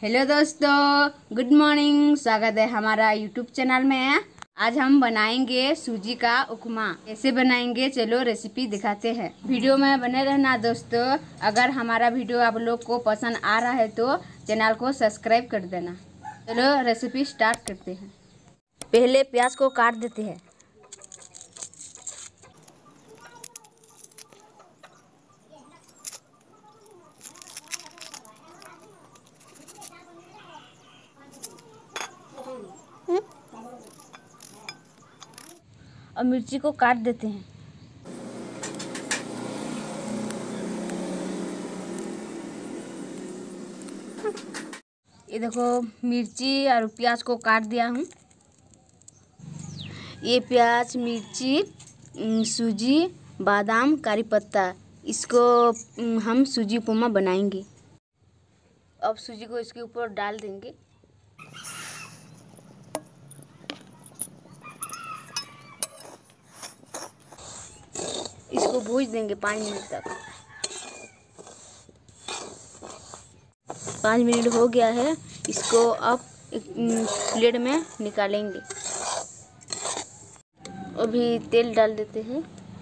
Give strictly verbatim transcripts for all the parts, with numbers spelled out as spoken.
Hello दोस्तों, good morning. स्वागत है हमारा यूट्यूब चैनल में। आज हम बनाएंगे सूजी का उपमा। कैसे बनाएंगे चलो रेसिपी दिखाते हैं। वीडियो में बने रहना दोस्तों। अगर हमारा वीडियो आप लोग को पसंद आ रहा है तो चैनल को सब्सक्राइब कर देना। चलो रेसिपी स्टार्ट करते हैं। पहले प्याज को काट देते हैं। और मिर्ची को काट देते हैं। ये देखो मिर्ची और प्याज को काट दिया हूँ। ये प्याज, मिर्ची, सूजी, बादाम, करी पत्ता, इसको हम सूजी उपमा बनाएंगे। अब सूजी को इसके ऊपर डाल देंगे। इसको भून देंगे पाँच मिनट तक। पाँच मिनट हो गया है। इसको अब एक प्लेट में निकालेंगे। अभी तेल डाल देते हैं।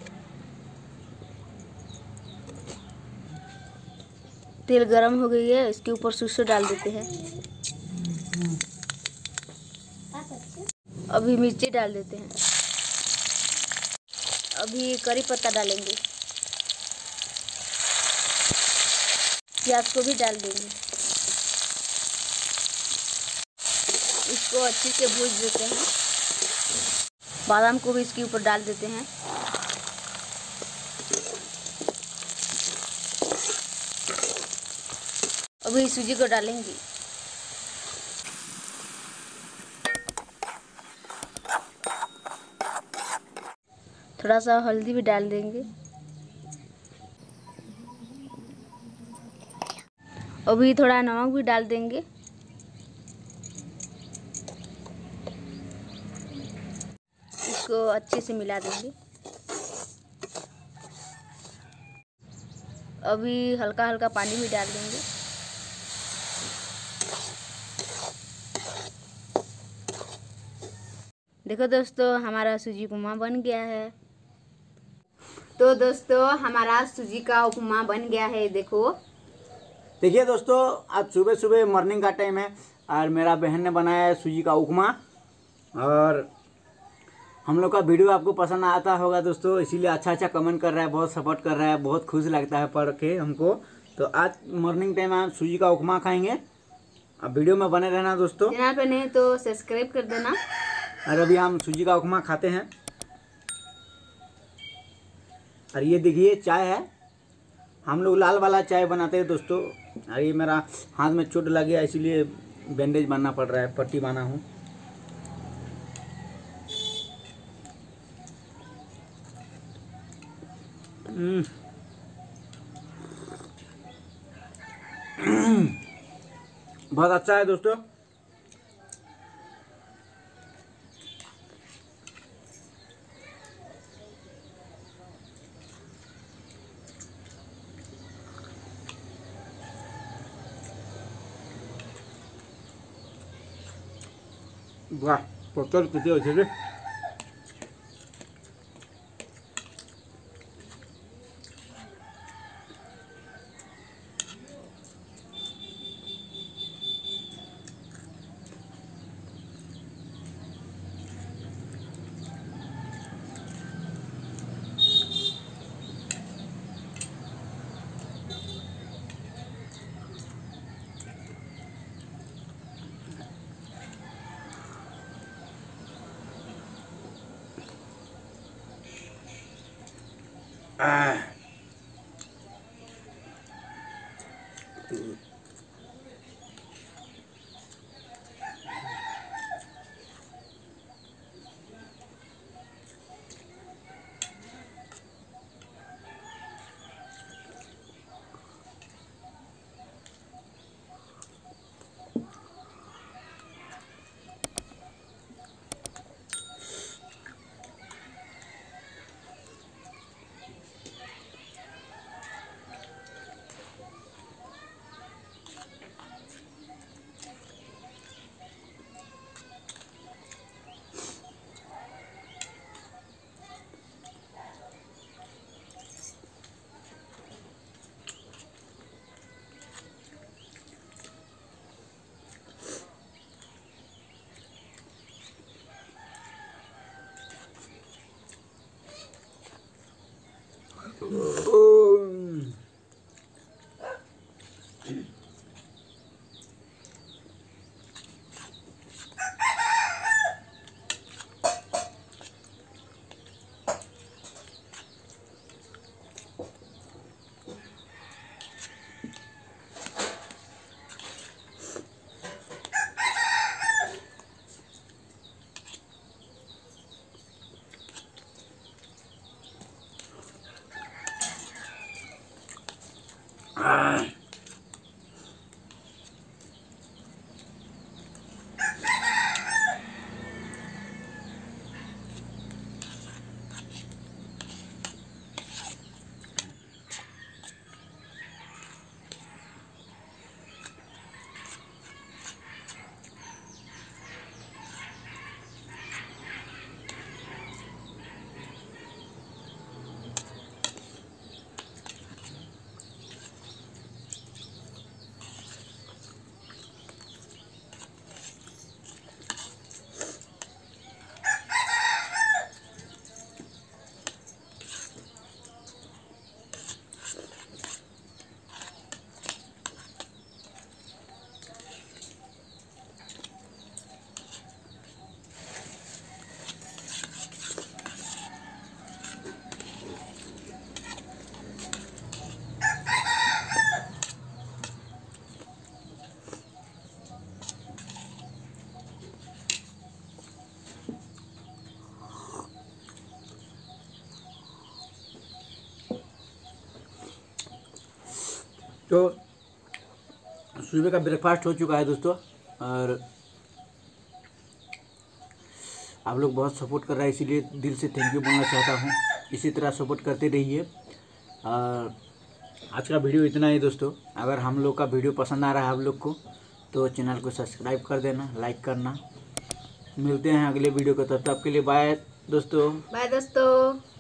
तेल गरम हो गई है। इसके ऊपर सरसों डाल देते हैं। अभी मिर्ची डाल देते हैं। अभी करी पत्ता डालेंगे। प्याज को भी डाल देंगे। इसको अच्छे से भून देते हैं। बादाम को भी इसके ऊपर डाल देते हैं। अभी सूजी को डालेंगे। थोड़ा सा हल्दी भी डाल देंगे। अभी थोड़ा नमक भी डाल देंगे। इसको अच्छे से मिला देंगे। अभी हल्का हल्का पानी भी डाल देंगे। देखो दोस्तों, हमारा सूजी उपमा बन गया है। तो दोस्तों, हमारा सूजी का उपमा बन गया है। देखो देखिए दोस्तों, आज सुबह सुबह मॉर्निंग का टाइम है और मेरा बहन ने बनाया है सूजी का उपमा। और हम लोग का वीडियो आपको पसंद आता होगा दोस्तों, इसीलिए अच्छा अच्छा कमेंट कर रहा है, बहुत सपोर्ट कर रहा है, बहुत खुश लगता है पढ़ के हमको। तो आज मॉर्निंग टाइम आप सूजी का उपमा खाएंगे। अब वीडियो में बने रहना दोस्तों। चैनल पे नहीं तो सब्सक्राइब कर देना। और अभी हम सूजी का उपमा खाते हैं। और ये देखिए चाय है। हम लोग लाल वाला चाय बनाते हैं दोस्तों। और ये मेरा हाथ में चोट लग गया, इसीलिए बैंडेज बांधना पड़ रहा है, पट्टी बांधा हूँ। बहुत अच्छा है दोस्तों। वाह, पत्थर कितने अच्छे से। Ah. तो सुबह का ब्रेकफास्ट हो चुका है दोस्तों, और आप लोग बहुत सपोर्ट कर रहे हैं, इसीलिए दिल से थैंक यू बोलना चाहता हूँ। इसी तरह सपोर्ट करते रहिए। और आज का वीडियो इतना ही दोस्तों। अगर हम लोग का वीडियो पसंद आ रहा है आप लोग को तो चैनल को सब्सक्राइब कर देना, लाइक करना। मिलते हैं अगले वीडियो को, तब तक के लिए बाय दोस्तों। बाय दोस्तों।